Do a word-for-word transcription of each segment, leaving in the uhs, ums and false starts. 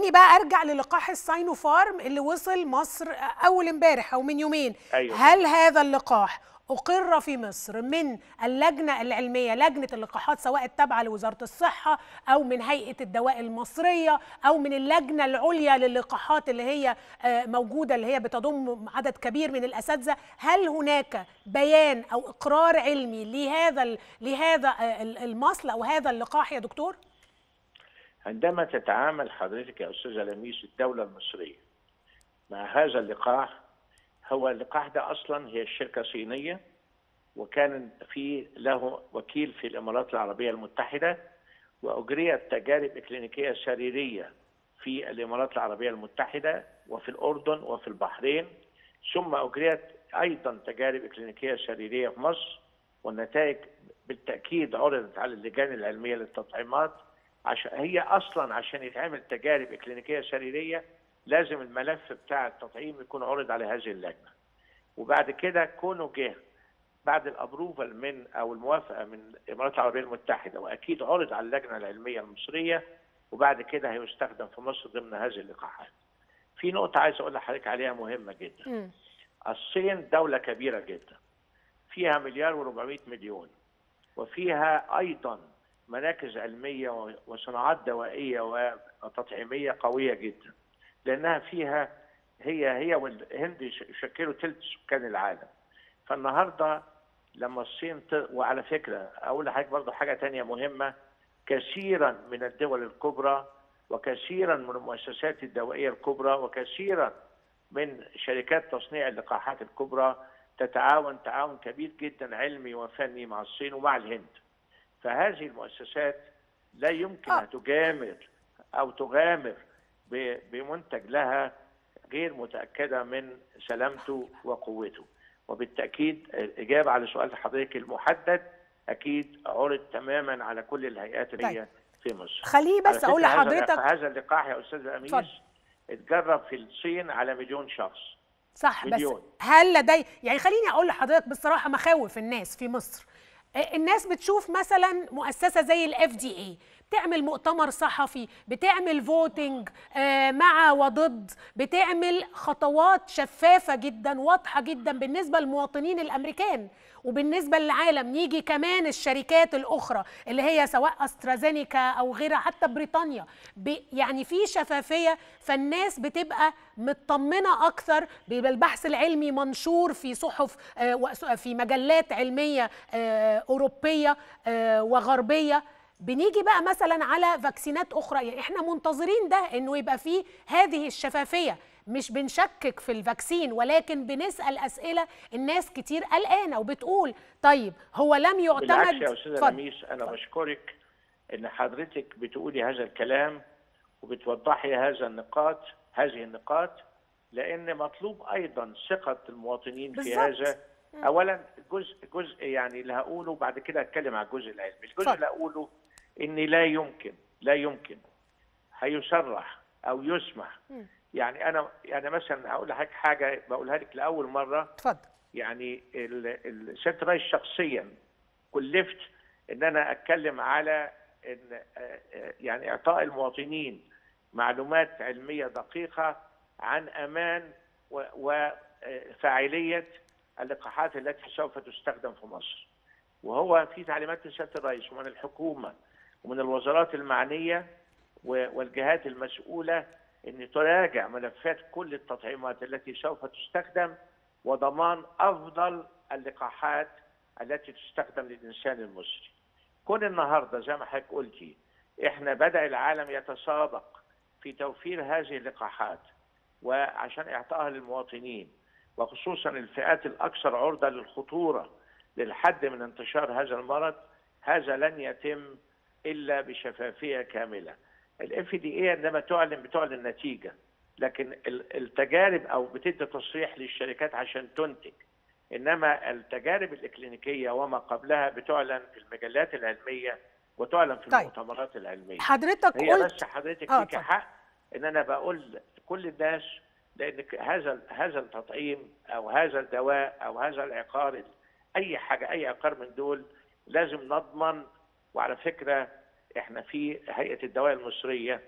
خليني بقى ارجع للقاح الساينوفارم اللي وصل مصر اول امبارح او من يومين. أيوة. هل هذا اللقاح أقر في مصر من اللجنة العلمية، لجنة اللقاحات، سواء التابعة لوزارة الصحة أو من هيئة الدواء المصرية أو من اللجنة العليا للقاحات اللي هي موجودة، اللي هي بتضم عدد كبير من الأساتذة؟ هل هناك بيان أو إقرار علمي لهذا لهذا المصل أو هذا اللقاح يا دكتور؟ عندما تتعامل حضرتك يا أستاذة لميس الدولة المصرية مع هذا اللقاح، هو اللقاح ده اصلا هي الشركه صينيه، وكان في له وكيل في الامارات العربيه المتحده، واجريت تجارب اكلينيكيه سريريه في الامارات العربيه المتحده وفي الاردن وفي البحرين، ثم اجريت ايضا تجارب اكلينيكيه سريريه في مصر، والنتائج بالتاكيد عرضت على اللجان العلميه للتطعيمات. عشان هي اصلا عشان يتعمل تجارب اكلينيكيه سريريه لازم الملف بتاع التطعيم يكون عرض على هذه اللجنه، وبعد كده كونه جه بعد الابروفال من او الموافقه من الامارات العربيه المتحده، واكيد عرض على اللجنه العلميه المصريه، وبعد كده هيستخدم في مصر ضمن هذه اللقاحات. في نقطه عايز اقول لحضرتك عليها مهمه جدا. م. الصين دوله كبيره جدا فيها مليار وربعمائة مليون، وفيها ايضا مراكز علميه وصناعات دوائيه وتطعيميه قويه جدا، لانها فيها هي هي والهند يشكلوا ثلث سكان العالم. فالنهارده لما الصين ت... وعلى فكره اقول لحضرتك برضه حاجه ثانيه مهمه، كثيرا من الدول الكبرى وكثيرا من المؤسسات الدوائيه الكبرى وكثيرا من شركات تصنيع اللقاحات الكبرى تتعاون تعاون كبير جدا علمي وفني مع الصين ومع الهند. فهذه المؤسسات لا يمكن أن تجامر او تغامر بمنتج لها غير متأكدة من سلامته وقوته. وبالتأكيد الإجابة على سؤال حضرتك المحدد أكيد عرض تماما على كل الهيئات اللي هي في مصر. خليني بس أقول لحضرتك هذا اللقاح يا أستاذ أميس اتجرب في الصين على مليون شخص. صح، مليون. بس هل لدي يعني خليني أقول لحضرتك بصراحة مخاوف الناس في مصر. الناس بتشوف مثلا مؤسسة زي الاف دي اي بتعمل مؤتمر صحفي، بتعمل فوتنج مع وضد، بتعمل خطوات شفافة جدا واضحة جدا بالنسبة للمواطنين الأمريكان وبالنسبة للعالم. نيجي كمان الشركات الأخرى اللي هي سواء أسترازينيكا أو غيرها، حتى بريطانيا، يعني في شفافية، فالناس بتبقى مطمنة أكثر. بيبقى البحث العلمي منشور في صحف في مجلات علمية أوروبية وغربية. بنيجي بقى مثلا على فاكسينات اخرى، يعني احنا منتظرين ده انه يبقى فيه هذه الشفافيه، مش بنشكك في الفاكسين ولكن بنسال اسئله. الناس كتير قلقانه وبتقول طيب هو لم يعتمد. بالعكس يا استاذه لميس، انا بشكرك ان حضرتك بتقولي هذا الكلام وبتوضحي هذا النقاط هذه النقاط، لان مطلوب ايضا ثقه المواطنين في بالزبط. هذا. اولا جزء جزء يعني اللي هقوله بعد كده اتكلم على الجزء العلمي. الجزء اللي هقوله ان لا يمكن لا يمكن هيصرح او يسمح. م. يعني انا يعني مثلا هقول لحضرتك حاجه بقولها لك لاول مره. اتفضل. يعني السيد الرئيس شخصيا كلفت ان انا اتكلم على ان يعني اعطاء المواطنين معلومات علميه دقيقه عن امان وفاعليه اللقاحات التي سوف تستخدم في مصر. وهو في تعليمات من سيادة الرئيس ومن الحكومة ومن الوزارات المعنية والجهات المسؤولة أن تراجع ملفات كل التطعيمات التي سوف تستخدم وضمان أفضل اللقاحات التي تستخدم للإنسان المصري. كون النهاردة زي ما حضرتك قلتي إحنا بدأ العالم يتسابق في توفير هذه اللقاحات وعشان إعطائها للمواطنين، وخصوصا الفئات الأكثر عرضة للخطورة للحد من انتشار هذا المرض، هذا لن يتم إلا بشفافية كاملة. الاف دي اي عندما تعلن بتعلن نتيجة، لكن التجارب أو بتدي تصريح للشركات عشان تنتج، إنما التجارب الإكلينيكية وما قبلها بتعلن في المجلات العلمية وتعلن في طيب. المؤتمرات العلمية. حضرتك هي قلت بس حضرتك ليك حق إن أنا بقول كل الناس، لأن هذا هذا التطعيم أو هذا الدواء أو هذا العقار، أي حاجة أي عقار من دول لازم نضمن. وعلى فكرة إحنا في هيئة الدواء المصرية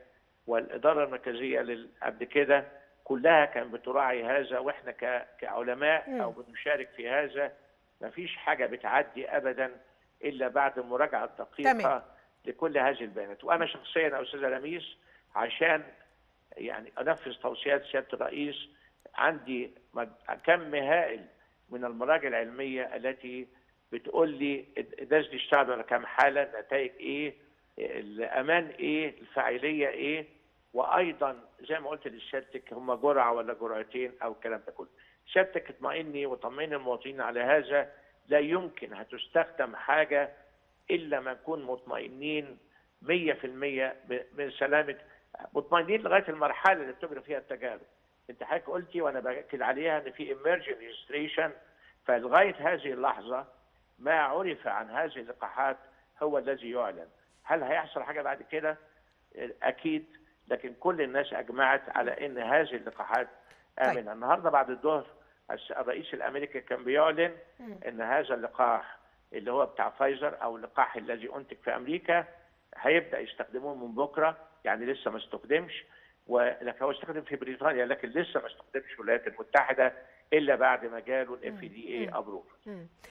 والاداره المركزيه اللي قبل كده كلها كانت بتراعي هذا، واحنا كعلماء او بنشارك في هذا. ما فيش حاجه بتعدي ابدا الا بعد مراجعه دقيقه لكل هذه البيانات. وانا شخصيا يا استاذه لميس عشان يعني انفذ توصيات سياده الرئيس عندي كم هائل من المراجع العلميه التي بتقول لي الناس دي اشتغلوا على كام حاله، النتائج ايه، الامان ايه، الفاعليه ايه، وايضا زي ما قلت لسيادتك هم جرعه ولا جرعتين او الكلام ده كله. سيادتك اطمئني وطمئني المواطنين على هذا، لا يمكن هتستخدم حاجه الا ما نكون مطمئنين مية في المية من سلامه، مطمئنين لغايه المرحله اللي بتجري فيها التجارب. انت حضرتك قلتي وانا باكد عليها ان في emergent registration، فلغايه هذه اللحظه ما عرف عن هذه اللقاحات هو الذي يعلن. هل هيحصل حاجه بعد كده؟ اكيد، لكن كل الناس اجمعت على ان هذه اللقاحات امنه. طيب. النهارده بعد الظهر الرئيس الامريكي كان بيعلن ان هذا اللقاح اللي هو بتاع فايزر او اللقاح الذي انتج في امريكا هيبدا يستخدموه من بكره، يعني لسه ما استخدمش، ولكن هو استخدم في بريطانيا لكن لسه ما استخدمش في الولايات المتحده الا بعد ما جاله الاف دي اي ابروف.